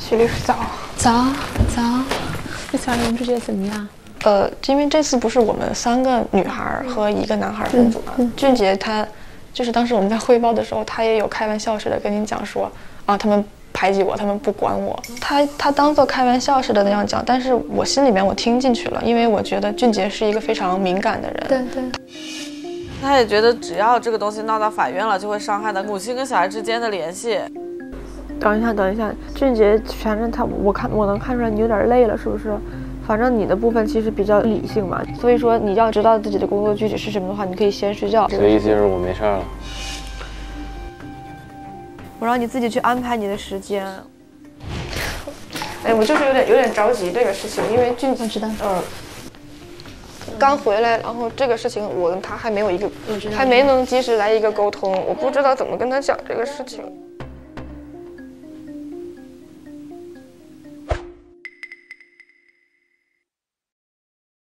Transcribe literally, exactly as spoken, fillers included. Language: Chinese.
徐律师早， 早早，这小人之觉得怎么样？ 呃，因为这次不是我们三个女孩和一个男孩分组嘛，嗯嗯、俊杰他就是当时我们在汇报的时候，他也有开玩笑似的跟你讲说，啊，他们排挤我，他们不管我，他他当做开玩笑似的那样讲，但是我心里面我听进去了，因为我觉得俊杰是一个非常敏感的人， 对对。 他也觉得只要这个东西闹到法院了，就会伤害到母亲跟小孩之间的联系。 等一下，等一下，俊杰，反正他，我看我能看出来你有点累了，是不是？反正你的部分其实比较理性嘛，所以说你要知道自己的工作具体是什么的话，你可以先睡觉。 所以意思就是我没事了。 我让你自己去安排你的时间。哎，我就是有点有点着急这个事情，因为俊杰我知道， 嗯。刚回来，然后这个事情我跟他还没有一个， 我知道， 还没能及时来一个沟通，我不知道怎么跟他讲这个事情。